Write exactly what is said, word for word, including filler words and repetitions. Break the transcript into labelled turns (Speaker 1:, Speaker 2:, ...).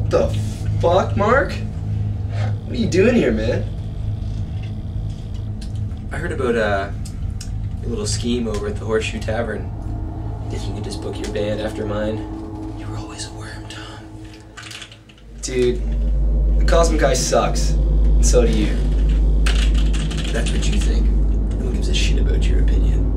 Speaker 1: The fuck, Mark? What are you doing here, man?
Speaker 2: I heard about uh, a little scheme over at the Horseshoe Tavern. If you could just book your band after mine. You were always a worm, Tom.
Speaker 1: Dude, the Cosmic Guy sucks. And so do you.
Speaker 2: That's what you think. No one gives a shit about your opinion.